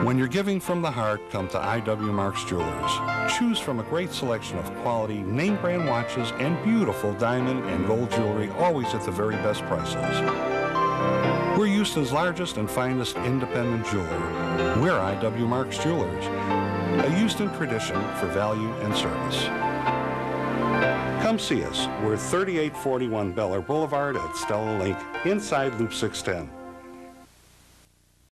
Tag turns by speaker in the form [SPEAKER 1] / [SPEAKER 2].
[SPEAKER 1] When you're giving from the heart, come to I.W. Marks Jewelers. Choose from a great selection of quality, name brand watches and beautiful diamond and gold jewelry, always at the very best prices. We're Houston's largest and finest independent jeweler. We're I.W. Marks Jewelers, a Houston tradition for value and service. Come see us. We're 3841 Bel Air Boulevard at Stella Link, inside Loop 610.